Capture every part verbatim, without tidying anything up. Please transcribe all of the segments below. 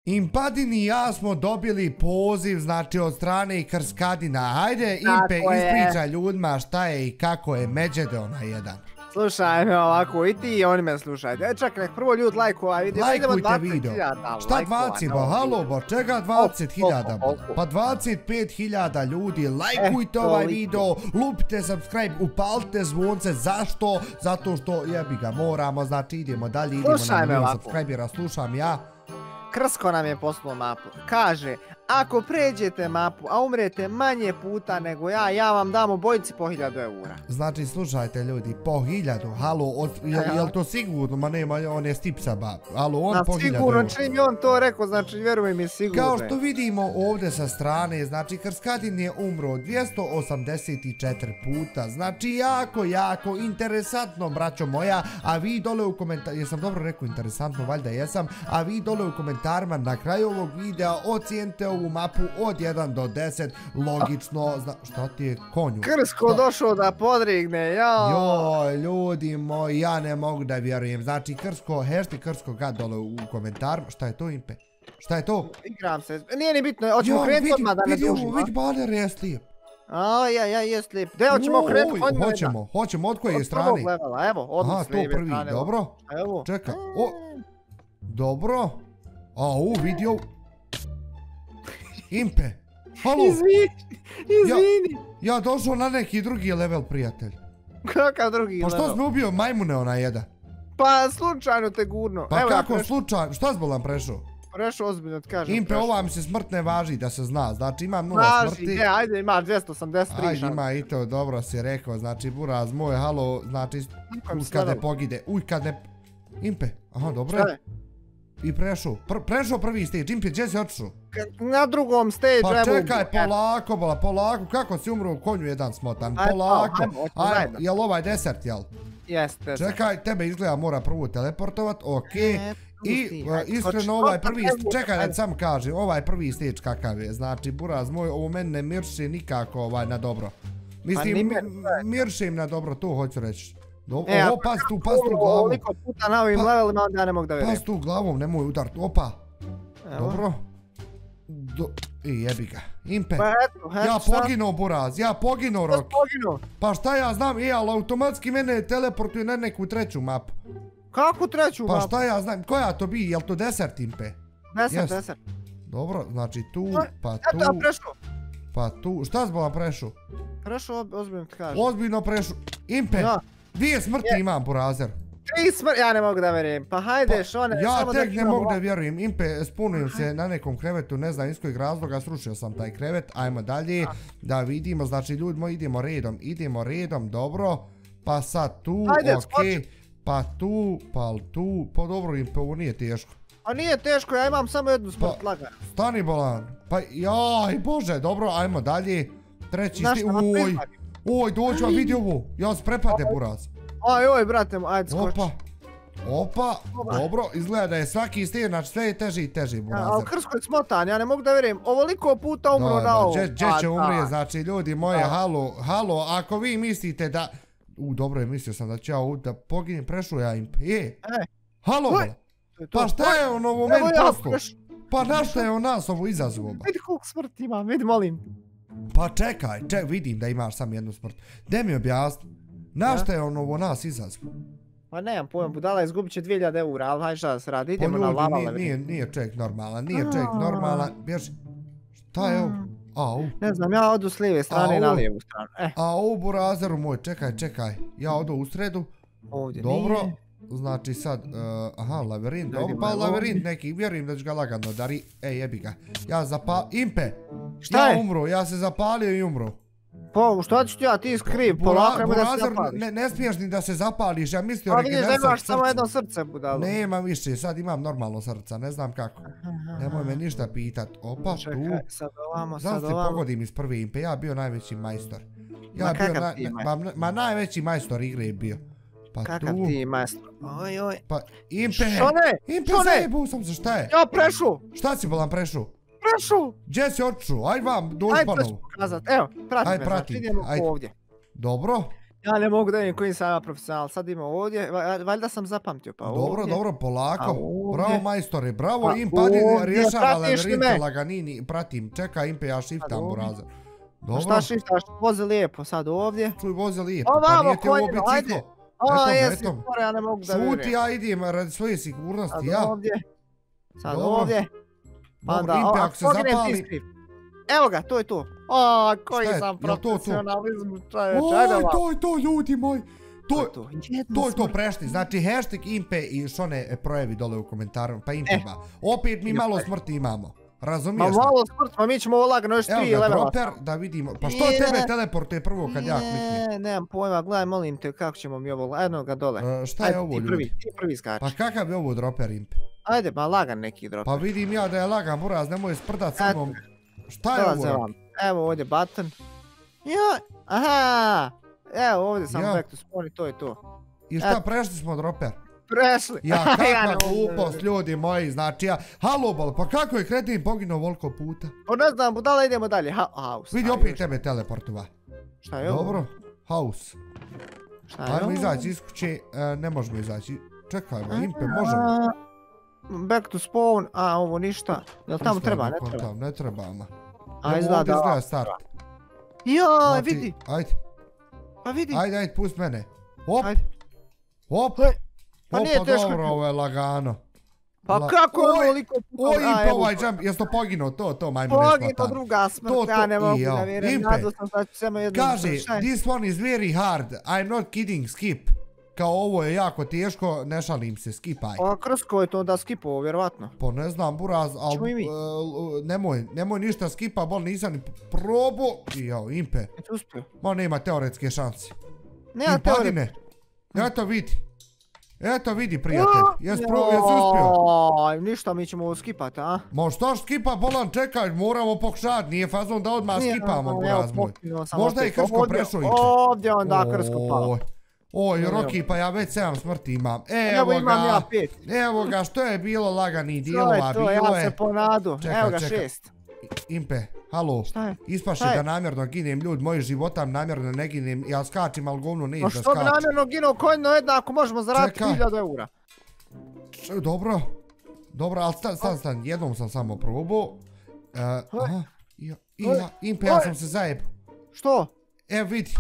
Impadin i ja smo dobili poziv, znači od strane Krskadina. Hajde, Impe, ispričaj ljudima šta je i kako je Međede ona jedan. Slušaj me ovako, i ti i oni me slušajte. E čak nek prvo ljud lajku ovaj video. Lajkujte video. Šta dvadeset, ba halo, ba čega dvadeset hiljada? Pa dvadeset pet hiljada ljudi, lajkujte ovaj video, lupite subscribe, upalite zvonce. Zašto? Zato što jebi ga moramo, znači idemo dalje, idemo na milion subscribera, slušam ja. Krsko nam je poslao mapu. Kaže, ako pređete mapu, a umrete manje puta nego ja, ja vam dam obojici po hiljadu eura. Znači, slušajte ljudi, po hiljadu, halo, je li to sigurno? Ma nema, on je stipsa ba. Halo, on po hiljadu eura. Sigurno, čim je on to rekao, znači, vjeruj mi, sigurno. Kao što vidimo ovdje sa strane, znači, Krskadin je umro dvjesto osamdeset četiri puta. Znači, jako, jako interesantno, braćo moja. A vi dole u komentarima, jesam dobro rekao interesantno, valjda jesam, a vi dole u komentarima na kraju ovog videa ocijenite ovu mapu od jedan do deset, logično, šta ti je konju? Krsko došao da podrigne, jao. Joj, ljudi moji, ja ne mogu da vjerujem. Znači, Krsko, hashtag Krsko ga dole u komentarima. Šta je to, Impe? Šta je to? Igram se, nije ni bitno, hoćemo krenuti odmah da ne dužimo. Vidi, baner je slijep. A, ja, ja, je slijep. Gdje hoćemo krenuti? Hoćemo, hoćemo, od koje je strane? Od prvog levela, evo, odmah s lijeve strane. Aha, to prvi, dobro. Evo. Čekaj, o, dobro. Au, vidio. Impe, halo. Izvini, izvini. Ja došao na neki drugi level, prijatelj. Kakav drugi level? Pa što si me ubio majmune ona jeda? Pa slučajno te gurno. Pa kako slučajno, šta si bolan prešao? Prešao ozbiljno, ti kažem. Impe, ova mi se smrt ne važi, da se zna, znači imam nula smrti. Važi, ajde, imaš dvjesto osamdeset tri šanse. Ajde, ima i to, dobro si rekao, znači buraz moj, halo, znači, uj kad ne pogide, uj kad ne... Impe, aha, dobro je. I prešao, prešao prvi stage, Impe, gdje si otišao? Na drugom stage, evo. Pa čekaj, polako, bola, polako, kako si umro u konju jedan smotan, polako. Ajmo, jel ovaj desert, jel? Jest, desert. Čekaj, tebe izgleda mora prvo teleportovat, okej. I iskreno ovaj prvi, čekaj da sam kažem, ovaj prvi stage kakav je, znači buraz moj, ovo meni ne mirši nikako ovaj na dobro. Mislim, mirši im na dobro, to hoću reći. Oho, pas tu, pas tu glavom. Ovoliko puta na ovim levelima, onda ja ne mogu da vjerujem. Pas tu glavom, nemoj udart, opa. Dobro. I jebi ga. Impe, ja poginuo buraz, ja poginuo Rok. Pa šta ja znam, i ali automatski mene teleportuje na neku treću mapu. Kako treću mapu? Pa šta ja znam, koja to bi, jel to desert, Impe? Desert, desert. Dobro, znači tu, pa tu. Eto ja prešao. Pa tu, šta zbog prešao? Prešao, ozbiljno ti kažem. Ozbiljno prešao. Impe, dvije smrti imam, burazer. Tri smrti, ja ne mogu da vjerujem. Pa hajde, šone, ja tek ne mogu da vjerujem. Impe, spunujem se na nekom krevetu, ne znam iz kojeg razloga, srušio sam taj krevet. Ajmo dalje, da vidimo, znači ljudi moji, idemo redom, idemo redom, dobro. Pa sad tu, okej. Pa tu, pa tu, pa dobro Impe, ovo nije teško. A nije teško, ja imam samo jednu smrt, lagano. Stani bolan, pa jaj bože, dobro, ajmo dalje. Treći sti, oj, oj, dođu, a vidi ovo, ja se prepade buraz. Aj, oj, brate, ajde skoči. Opa, opa, dobro, izgleda da je svaki stil, znači sve je teži i teži, burazer. Ali Krsko je smotan, ja ne mogu da vjerujem, ovoliko puta umro na ovo. Gdje će umrije, znači ljudi moje, halo, halo, ako vi mislite da... U, dobro je, mislio sam da ću ja da poginem, prešao ja Impe, je. Halo, bola, pa šta je on ovo meni posto? Pa na šta je on nas ovo izazvao? Vidi koliko smrti imam, vidi molim. Pa čekaj, čekaj, vidim da imaš sam jednu smrt. Gdje mi objasni? Na šta je on ovo nas izazvao? Pa nemam pojma, budala izgubit će dvije hiljade eura, ali hajde šta da se radi, idemo na lava. Nije čovjek normalan, nije čovjek normalan, bježi. Šta je ovo? Au. Ne znam, ja odu s lijeve strane na lijevu stranu. Au, burazeru moj, čekaj, čekaj, ja odu u sredu. Ovdje nije. Dobro, znači sad, aha, laverint, pa laverint neki, vjerujem da ću ga lagano dari. Ej, jebi ga, ja zapalio, Impe, ja umro, ja se zapalio i umro. Pa, što ću ti ja, ti skriv, polako nemoj da se zapališ. Ne smiješ ni da se zapališ, ja mislio regeneraciju srca. Pa vidiš da imaš samo jedno srce, budalo. Nemam više, sad imam normalno srca, ne znam kako. Nemoj me ništa pitat, opa, tu. Čekaj, sad ovamo, sad ovamo. Znam se pogodim iz prve Impe, ja bio najveći majstor. Ja bio, ma najveći majstor igre je bio. Kakav ti majstor, oj oj. Pa, Impe, Impe, zajebu sam se, šta je? Ja prešu. Šta si bolan prešu? Prešu! Gdje si otišao? Aj vam, dođi ponovo. Ajde, to ću pokazat. Evo, prati me, znači idemo ovdje. Dobro. Ja ne mogu da vidim kojim sam ja profesional. Sad ima ovdje, valjda sam zapamtio, pa ovdje. Dobro, dobro, polako. ovdje. Bravo majstore, bravo Pa Impe, adi ovdje, rješava pratiš li labirinte me? laganini, pratim, čekaj Impe, ja shiftam ovdje. burazer. Pa Dobro, šta šiftaš, vozi lijepo sad ovdje. čuj voze lijepo, pa Ovamo, nije te ovo konjino, ajde. biciklo. A, Eto me, jesi, eto me. skoro, ja ne mogu da Šuti, vjerujem. ja idem radi svoje sigurnosti, Sad ja. ovdje, sad Dobro. ovdje. Pa Dobro, onda, Impe, a, ako se poginem ti zapali... skript. Evo ga, to je to. O, koji Šta je, sam jel to to? profesionalizam, čovječe, ajde Oj, ovako. to je to, ljudi moji. To je to. Jedno to, je to smo- prešli, znači hashtag Impe i Šone projavi dole u komentaru, pa Impe E. ba. Opet mi Idemo malo dalje. smrti imamo, Ma razumiješ? malo smrt, pa mi ćemo ovo lagano još Evo tri ga, levela. dropper, da vidimo. Pa što Je. tebe teleportuje prvo kad ja kliknem? Ne, nemam pojma, gledaj, molim te, kako ćemo mi ovo, eno ga dole. E, šta Ajde, je ovo ti prvi, ljudi? ti prvi skači. Pa kakav je ovo dropper Impe? Ajde, ma lagan neki drop. Pa vidim ja da je lagan buraz, nemoj sprdat sa Eto mnom. Šta je Dolaze ovo? vam. Evo ovdje button. Ja, aha. Evo ovdje sam Ja. back to spawn i to je to. I šta Eto. prešli smo dropper? Prešli. Ja, Ja kakva ne mogu. glupost ljudi moji, znači ja, halo bol, pa kako je kretin poginuo voliko puta? Pa ne znam, budala idemo dalje. Ha, house. Vidi Ajde, opet još. tebe teleportova. Šta je ovo? Dobro, house. Šta je Ajmo ovo? izaći iz kuće, e, ne možemo izaći. Čekajmo, Impe, možemo. A, Back to spawn, a ovo ništa. Jel tamo Ništa, treba, ne dok on treba? tam, ne trebamo. A Evo izgleda ovdje da- izgleda start. Ja, Znači, vidi, Ajde, pa vidi. ajde, ajde, pusti mene. Hop, Ajde. hop. Hej, pa nije Opa, teško. dobro, ovo je lagano. Pa La- kako je Oj, ovo liko Oj, A, Impe, evo, ovaj jump, jesi to poginuo, to, to, majmo ne Pogino shvatam. druga smrt, To, to, ja ne mogu i da ja. vjerujem, Impe. nadao sam da ću samo jednom Kaže, šta je? this one is very hard, I'm not kidding, skip. Kao ovo je jako teško, ne šalim se, skipaj. A kroz koje to onda skipovo, vjerovatno. Pa ne znam, buraz, Ćemo ali i mi. nemoj, nemoj ništa skipa, bol nisam ni probao. I jao, Impe, Jesi uspio? ma nema teoretske šanse. Nema I teorije. padine, eto vidi. Eto vidi prijatelj, jes pro, jes uspio. Aj, ništa, mi ćemo ovo skipati, a? Ma što skipa, bolan, čekaj, moramo pokušati, nije fazon da odmah Nije, skipamo, evo, buraz moj. pokinuo sam Možda opet. i Krško Ovdje- prešao Impe. Ovdje onda Krško pao. Oj, Oj, Evo. Roki, pa ja već sedam smrti imam. Evo Evo imam ja ga, pet. evo ga, što je bilo lagani To dijelova, je to, bilo ja se je. ponadu. Čekaj, Evo ga čekaj. šest. Impe, halo, Šta je? ispaše Šta je? da namjerno ginem ljud, mojih života namjerno ne ginem, ja skačim, ali govno Pa neću da što bi skačem. namjerno ginuo konjno jednako možemo zaraditi Čekaj. hiljadu eura. Č- Dobro, dobro, ali stan, stan, stan, jednom sam samo probao. E, aha, ja, i ja, Impe, ja Oj. sam se zajebao. Što? Evo vidi.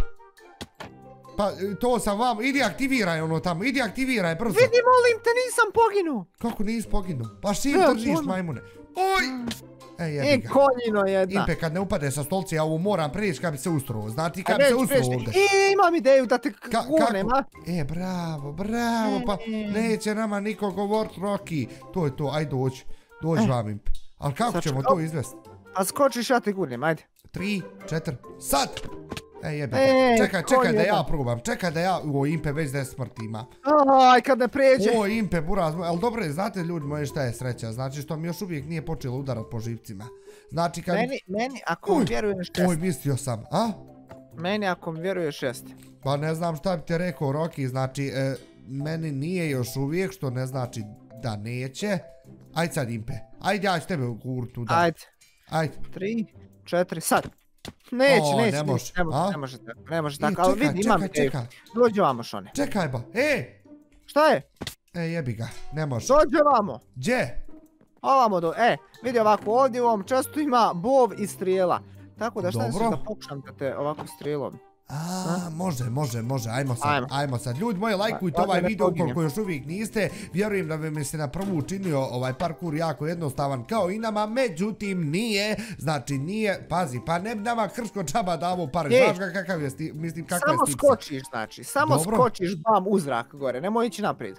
Pa to sam vam, idi aktiviraj ono tamo, idi aktiviraj brzo. Vidi, molim te, nisam poginuo. Kako nisi poginuo? Pa šim Ja, držiš ono. majmune. Oj! Ej, jebi E, ga. konjino jedna. Impe, kad ne upade sa stolci, ja ovo moram prijeći kad bi se ustruo. Znati A kad bi se neću ustruo preći. ovdje. E, imam ideju da te Ka- gurnem, a? kako? E, bravo, bravo, pa neće nama niko govorit Roki. To je to, aj dođi. Dođi vam Impe. Ali kako Sad ćemo čekaj. to izvesti? Pa skočiš, ja te gurnem, ajde. Tri, četiri, sad! Ej, jebi ga. Ej, Čekaj, ko čekaj da jedan? ja probam. Čekaj da ja... O, Impe već deset smrti ima. Aj, kad ne pređe. O, Impe, buraz moj, ali dobro je, znate ljudi moji šta je sreća, znači što mi još uvijek nije počelo udarat po živcima. Znači kad... Meni, meni, ako mi Uj, vjeruješ Oj, šest. mislio sam, a? Meni, ako mi vjeruješ šest. Pa ne znam šta bi ti rekao, Roki, znači, e, meni nije još uvijek, što ne znači da neće. Ajde sad, Impe, ajde ja ću tebe ugurut tu da. Ajde. Ajde. Tri, četiri, sad. Neće, O, neće, ne neće, može, ne može, a? ne može tako, ne može I, tako, ali čekaj, vidi, imam čekaj, ideju. čekaj, Dođi vamo, Šone. čekaj ba, e! Šta je? E, jebi ga, ne može. Dođi vamo. Gdje? Ovamo do, e, vidi ovako, ovdje u ovom čestu ima bov i strijela. Tako da šta misliš Dobro. da pokušam da te ovako strijelom? A, može, može, može, ajmo sad, Ajmo. ajmo sad. Ljudi moji, lajkujte Pa, ovaj da ne video poginem. ukoliko još uvijek niste. Vjerujem da bi mi se na prvu učinio ovaj parkour jako jednostavan kao i nama, međutim nije, znači nije, pazi, pa ne bi nama Krško džaba davo pare, Je. znaš ga kakav je, sti, mislim kakva je Samo stipsa. skočiš, znači, samo Dobro. skočiš bam u zrak gore, nemoj ići naprijed.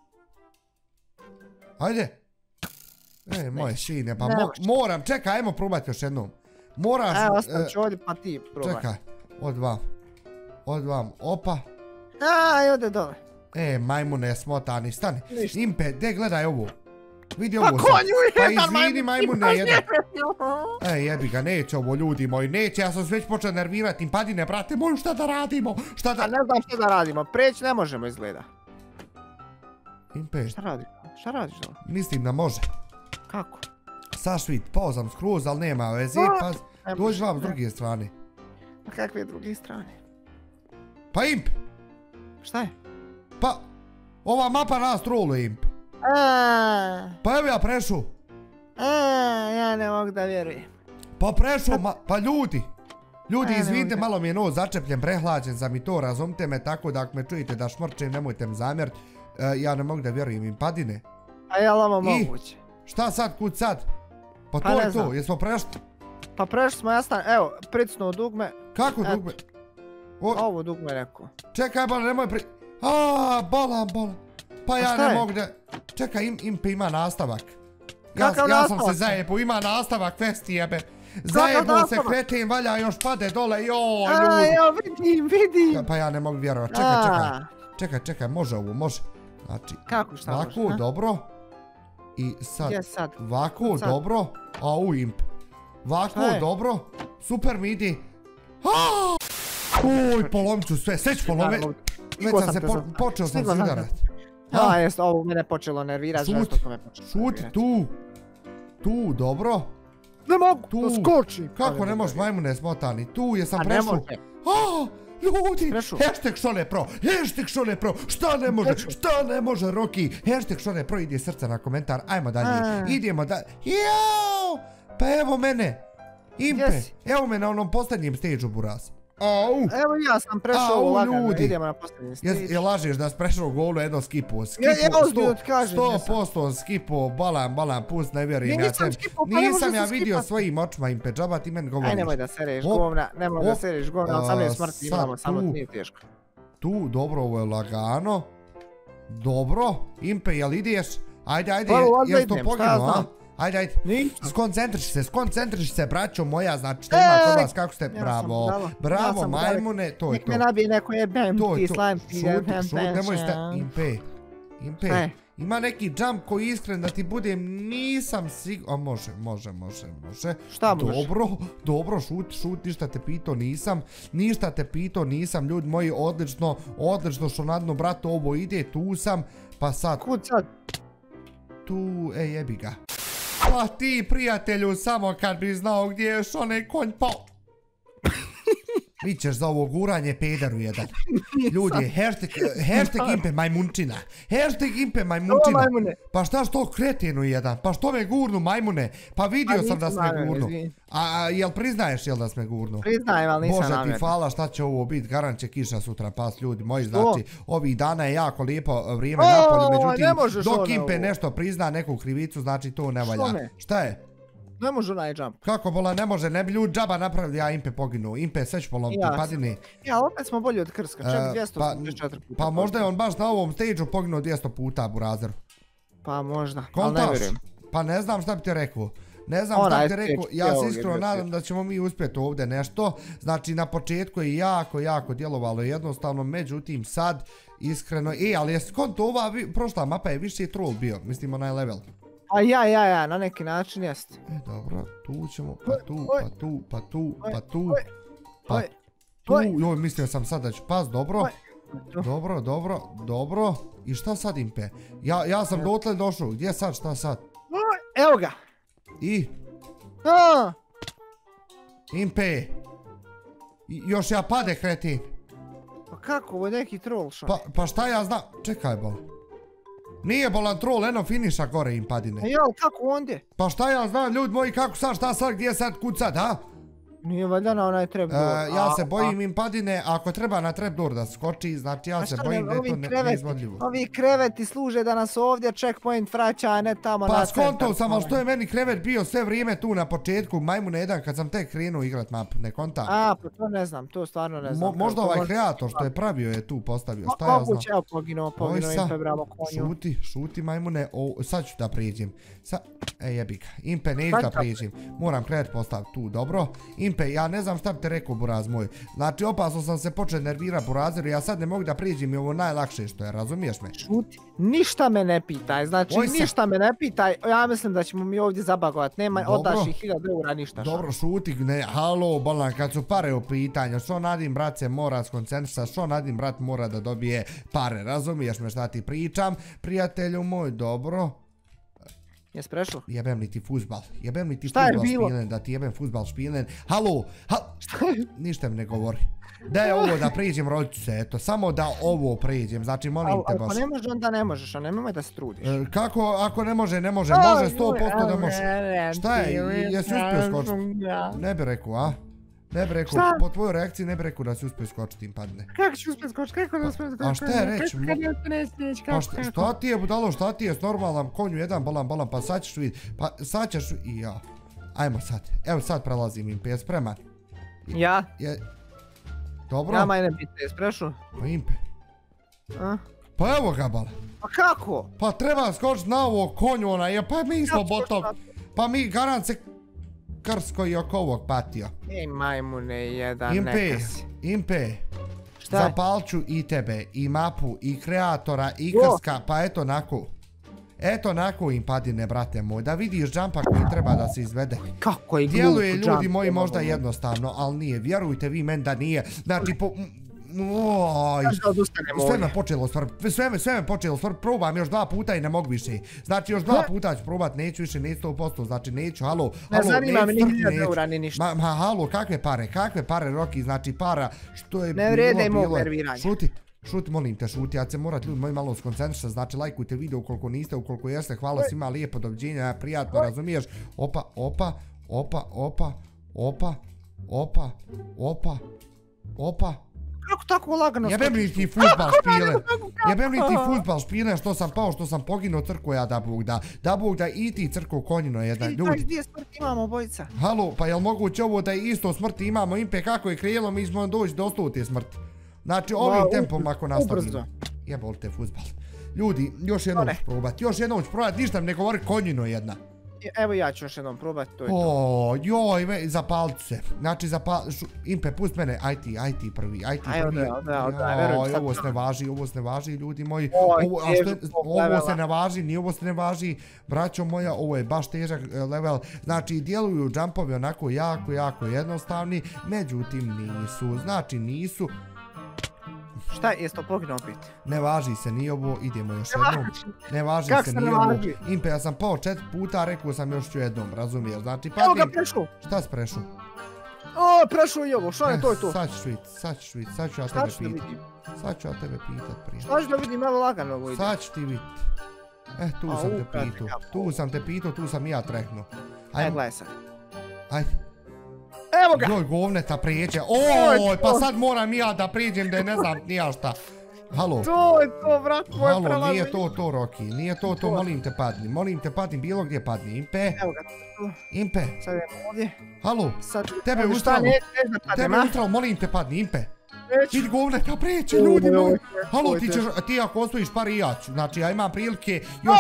Ajde. E, moje šine, pa Ne mo- može. moram, čekaj, ajmo probati još jednom. Moraš, Evo, e, ostavit ću ovdje pa ti probaj. čekaj, od vam, od vam, opa. Aj, ode dole. E, majmune smotani, stani. Ništa. Impe, de gledaj ovo. Vidi Pa ovo sad. konju Pa jedan, izvini majmune majmun, jedan. Ej, jebi ga, neće ovo ljudi moji, neće, ja sam se već počeo nervirati, padine, brate, moju šta da radimo, šta A da... ne znam što da radimo, preći ne možemo izgleda. Impe, Šta radiš? Šta radiš dole? mislim da može. Kako? Sašvit, pao sam skroz, ali nema veze, A, pa ne dođi može, vam s ne. druge strane. Na kakve druge strane? Pa Impe, Šta je? Pa, ova mapa nas troluje, Imp. Aaaa. Pa evo ja prešu. Aaaa, ja ne mogu da vjerujem. Pa prešu, pa ljudi. Ljudi, izvinite, malo mi je nos začepljen, prehlađen sam i to, razumite me, tako da ako me čujete da šmrčem, nemojte me zamjeriti. Ja ne mogu da vjerujem, Impadine. A je li ovo moguće? Šta sad, kud sad? Pa to je to, jesmo prešli? Pa prešli smo, ja stan, evo, pricnuo dugme. Kako dugme? Ovo dugme rekao. Čekaj, bolan, nemoj pri... Aaaa, bolan, bolan. Pa ja ne mogu da... Čekaj, Impe ima nastavak. Kakav nastavak? Ja sam se zajepo, ima nastavak, festi jebe. Zajepo se, kretim, valja, još pade dole, joj, ljudi. A, evo, vidim, vidim. Pa ja ne mogu vjerovati, čekaj, čekaj. Čekaj, čekaj, može ovo, može. Znači, kako, šta može? ovako, dobro. I sad, ovako, dobro. Au, Imp. Ovako, dobro. Super mi idi. Uj, polomit ću sve, sve ću polomit. Već sam se, počeo sam se udarat. A, jest, ovo mene počelo nervirati. Šuti, šuti, tu. Tu, dobro. Ne mogu, da skočim. Kako ne možeš, majmune smotani, tu jesam prešao. Ljudi, hashtag Šone Pro, hashtag Šone Pro, šta ne može, šta ne može, Roki, hashtag Šone Pro, ide srce na komentar, ajmo dalje, idemo dalje, jao, pa evo mene, Impe, evo me na onom posljednjem stage-u, buraz. Evo ja sam prešao lagano, idemo na posljednji stage. Je lažiš da si prešao golu, jedno skipu, sto posto skipu, balan, balan, pust, ne vjerujem ja tebi. Nisam ja vidio svojim očima, Impe, džaba ti meni govoriš. Aj nemoj da sereš govna, nemoj da sereš govna, od same smrti imamo, samo nije teško. Tu, dobro, ovo je lagano. Dobro, Impe, jel ideš? Ajde, ajde, jesi to poginuo, a? Ajde, ajde, skoncentriš se, skoncentriš se, braćo moja, znači što ima kod vas, kako ste, bravo, bravo, majmune, to je to. Nek me nabije neko jebem, ti slime, ti jebem, šut, šut, nemoj ste, Impe, Impe, ima neki jump koji iskren da ti budem, nisam sigurno, a može, može, može, može. Šta može? Dobro, dobro, šut, šut, ništa te pito nisam, ništa te pito nisam, ljudi moji, odlično, odlično što na dnu, bratu, ovo ide, tu sam, pa sad. Kud sad? Tu, ej, jebi ga. Pa ti, prijatelju, samo kad bi znao gdje je Šone konj pao. Vi ćeš za ovo guranje pederu jedan. Ljudi, hashtag Impe majmunčina. Hashtag Impe majmunčina. Pa šta što kretinu jedan? Pa što me gurnu majmune? Pa vidio sam da sme gurnu. A jel priznaješ jel da sme gurnu? Priznajem, ali nisam namjerno. Bože ti hvala, šta će ovo biti? Garant će kiša sutra pas, ljudi moji. Znači, ovih dana je jako lijepo vrijeme napolje. Međutim, dok Impe nešto prizna neku krivicu, znači to ne valja. Šta je? Ne može onaj jump. Kako bola ne može, ne bi ljudi džaba napravili, ja Impe poginu. Impe sve ću polomiti, padini. Ja, opet smo bolji od Krska, čak dvjesto osamdeset četiri puta. Pa možda je on baš na ovom stage-u poginuo dvjesto puta, burazeru. Pa možda, ali ne vjerujem. Pa ne znam šta bi ti rekao. Ne znam šta bi ti rekao, ja se iskreno nadam da ćemo mi uspjeti ovdje nešto. Znači na početku je jako, jako djelovalo jednostavno, međutim sad iskreno... E, ali je skonto ova prošla mapa je više troll bio, mislim onaj level. A ja, ja, ja, na neki način jest. E, dobro, tu ćemo, pa tu, pa tu, pa tu, pa tu, pa tu, joj, mislio sam sad da ću pas, dobro, dobro, dobro, dobro, i šta sad Impe? Ja sam dotle došao, gdje sad, šta sad? Evo ga! I? Impe! Još ja pade, kretin! Pa kako, ovo je neki troll šo? Pa šta ja znam, čekaj bol. Nije bolan troll, eno finiša gore Impadine. A jel, kako ondje? Pa šta ja znam, ljudi moji, kako sad, šta sad, gdje sad, kud sad, ha? Nije valjda na onaj trapdoor. Ja se bojim Impadine, ako treba na trapdoor da skoči, znači ja se bojim da je to neizvodljivo. Ovi kreveti služe da nas ovdje checkpoint vraća, a ne tamo na centar. Pa skontao sam, ali što je meni krevet bio sve vrijeme tu na početku, majmune jedan, kad sam tek krenuo igrat mapu, ne kontam. A, pa to ne znam, to stvarno ne znam. Možda ovaj kreator što je pravio je tu postavio, šta ja znam. Moguće, evo poginuo, poginuo Impe, bravo konju. Šuti, šuti majmune, sad ću da prijeđem. Ej jebika, Impe neću da prijeđem, moram krevet postaviti tu, dobro. Impe, ja ne znam šta bi te rekao, buraz moj. Znači, opasno sam se počeo nervirati, burazeru, ja sad ne mogu da prijeđem i ovo najlakše što je, razumiješ me? Šuti, ništa me ne pitaj, znači ništa me ne pitaj, ja mislim da ćemo mi ovdje zabagovat, nema odaš i hiljadu eura, ništa. Dobro, šuti, ne, halo, bolan, kad su pare u pitanju, što Nadim, brat, se mora skoncentrisati, što Nadim, brat, mora da dobije pare, razumiješ me šta ti pričam, prijatelju moj, dobro. Jes prešao? Jebem li ti fuzbal, jebem li ti Šta je fuzbal bilo? špilen, da ti jebem fuzbal špilen. Halo, ha... Ništa mi ne govori. Da je ovo da prijeđem rolčice, eto, samo da ovo prijeđem, znači molim te baš. Ako ne može, onda ne možeš, a nemoj da se trudiš. E, kako, ako ne može, ne može, može, sto posto ne može. Šta je, jesi uspio skočiti? Ne bi rekao, a? Ne bi rekao, po tvojoj reakciji ne bi rekao da si uspio skočiti im padne. Kako ću uspio skočiti, kako da uspio skočiti? A šta je reći? Pa šta ti je budalo, šta ti je s normalnom konju, jedan balan, balan, pa sad ćeš vidjeti, pa sad ćeš i ja. Ajmo sad, evo sad prelazim Impe, je spreman? Ja? Dobro? Ja majne biti, jes prešao? Pa Impe. Pa evo ga bala. Pa kako? Pa treba skočiti na ovo konju onaj, pa mi smo botov, pa mi garant se krsko i oko ovog patio. Ej majmune jedan, Impe, neka si. Impe. Šta je? Zapalit ću i tebe, i mapu, i kreatora, i krska, pa eto nako. Eto nako im padine, brate moj, da vidiš džampa koji treba da se izvede. Kako je glupo džamp? Djeluje ljudi moji možda jednostavno, ali nije, vjerujte vi meni da nije. Znači po... Oj, sve me počelo svrbiti, sve me, sve me počelo svrbiti, probam još dva puta i ne mogu više. Znači još dva puta ću probat, neću više, neću sto posto, znači neću, halo, halo, ne zanima me ni hiljada eura, ni ništa. Ma, halo, kakve pare, kakve pare, Roki, znači para, što je bilo, bilo. Ne vrede mog nerviranja. Šuti, šuti, molim te, šuti, ja ću se morat ljudi moji malo skoncentrišati, znači lajkujte video ukoliko niste, ukoliko jeste, hvala svima, lijepo, doviđenja, prijatno, razumiješ, opa, opa, opa, opa, opa, opa, opa, opa. Kako tako lagano skočiš? Jebem li ti fuzbal špilen, jebem li ti fuzbal špilen što sam pao, što sam poginuo crko ja da Bog da, da Bog da i ti crko konjino jedan, ljudi. Ti znaš gdje smrti imamo obojica? Halo, pa jel moguće ovo da isto smrti imamo, Impe kako je krijelo, mi smo doći do stute smrti. Znači ovim tempom ako nastavimo. Jebol te fuzbal. Ljudi, još jednom ću probat, još jednom ću probat, ništa mi ne govori konjino jedna. Evo ja ću još jednom probati, to je to. O, joj, zapalit se. Znači, zapalit... Impe, pust mene, aj ti, aj ti prvi, aj ti prvi. Aj, odaj, odaj, verujem. Ovo se ne važi, ovo se ne važi, ljudi moji. Ovo se ne važi, ni ovo se ne važi. Braćo moja, ovo je baš težak level. Znači, djeluju džampovi onako jako, jako jednostavni. Međutim, nisu. Znači, nisu. Šta, jes to poginuo opet? Ne važi se ni ovo, idemo još jednom. Ne važi se ni ovo. Impe, ja sam pao četiri puta, rekao sam još ću jednom, razumiješ? Znači, padim... Evo ga prešao! Šta si prešao? O, prešao i ovo, šta je to je to? Sad ćeš vidjeti, sad ćeš vidjeti, sad ću ja tebe pitat. Sad ću ja tebe pitat prije. Šta ću da vidim, evo lagano ovo ide. Sad ću ti vidjeti. Eh, tu sam te pitao, tu sam te pitao, tu sam ja treknuo. Ajde, gledaj sad. Ajde. Evo ga! Joj, govneta prijeđe. Oj, pa sad moram ja da prijeđem da je ne znam nija šta. Halo. To je to, brat, moje prelaze. Halo, nije to to, Roki. Nije to to, molim te padni. Molim te padni, bilo gdje padni. Impe. Evo ga, tu. Impe. Sad idemo ovdje. Halo. Tebe je ustralo. Tebe je ustralo, molim te padni, Impe. Vidi govneta prijeđe, ljudi moji. Halo, ti ćeš, ti ako osvojiš par i ja ću. Znači, ja imam prilike, još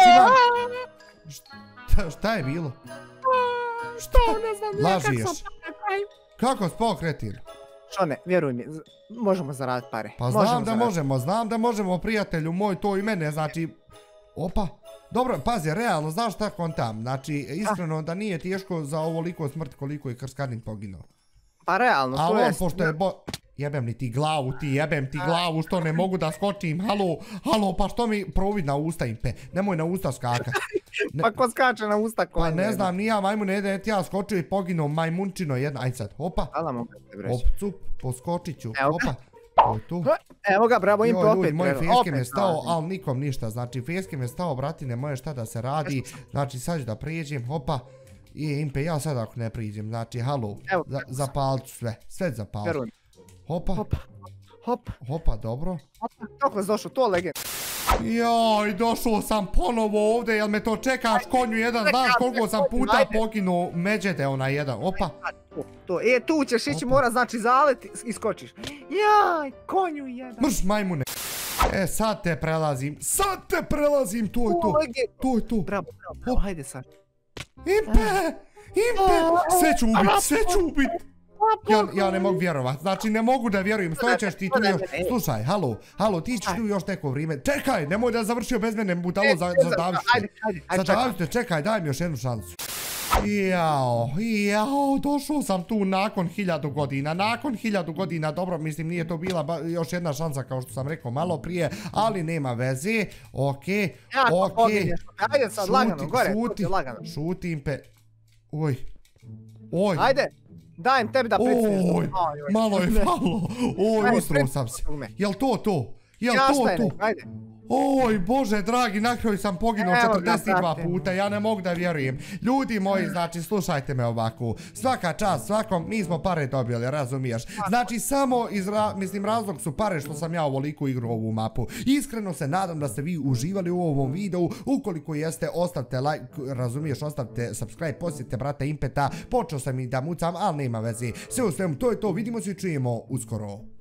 imam... Šta je bilo? Što, ne znam, lažiješ. Kako si pokretir? Što ne, vjeruj mi, možemo zaraditi pare. Pa znam da možemo, znam da možemo, prijatelju moj, to i mene, znači... Opa, dobro, pazi, realno, znaš šta kontam, znači, iskreno da nije teško za ovoliko smrt koliko je Krskanin poginuo. Pa realno, to je... Ali on, pošto je bo... Jebem li ti glavu, ti jebem ti glavu, što ne mogu da skočim, halo, halo, pa što mi provid na usta, Impe, nemoj na usta skaka. Pa ko skače na usta konja? Pa ne znam, nija majmune, jedan je ti ja skočio i poginuo majmunčino jedna, aj sad, opa. Hvala mogu te breći. Op, cup, poskočit ću, opa. To je tu. Evo ga, bravo, Impe opet. Ljudi, moj facecam je stao, ali nikom ništa, znači facecam je stao, bratine moje, šta da se radi, znači sad ću da prijeđem, opa. I Impe, ja sad ako ne prijeđem, znači, halo, zapalit ću sve, sve zapalit. Hopa. Hopa. Hopa. Hopa, dobro. Hopa, kako si došao, to legend. Joj, došao sam ponovo ovdje, jel me to čekaš konju jedan, znaš koliko sam puta poginuo međete onaj jedan, opa. E, tu ćeš ići, mora znači zaleti i skočiš. Jaj, konju jedan. Mrš majmune. E, sad te prelazim, sad te prelazim, to je to, to je to. Bravo, bravo, hajde sad. Impe, Impe, sve ću ubit, sve ću ubit. Ja ne mogu vjerovat, znači ne mogu da vjerujem, stojat ćeš ti tu još, slušaj, halo, halo, ti ćeš tu još neko vrijeme, čekaj, nemoj da završio bez mene, budalo, zadavit ću te, čekaj, daj mi još jednu šansu. Jao, jao, došao sam tu nakon hiljadu godina, nakon hiljadu godina, dobro, mislim, nije to bila još jedna šansa, kao što sam rekao malo prije, ali nema veze, okej, okej, ajde sad, lagano, gore, šuti, lagano. šuti, impe, oj, oj, ajde, dajem tebi da pricneš. Oj, malo je falo, oj, ustruo sam se, jel to to, jel to to? Ajde. Oj, Bože dragi, na kraju sam poginuo četrdeset dva puta, ja ne mogu da vjerujem. Ljudi moji, znači, slušajte me ovako. Svaka čast, svakom, mi smo pare dobili, razumiješ? Znači, samo, mislim, razlog su pare što sam ja ovoliko igrao ovu mapu. Iskreno se nadam da ste vi uživali u ovom videu. Ukoliko jeste, ostavite like, razumiješ, ostavite subscribe, posjetite brata Impeta. Počeo sam i da mucam, ali nema veze. Sve u svemu, to je to, vidimo se i čujemo uskoro.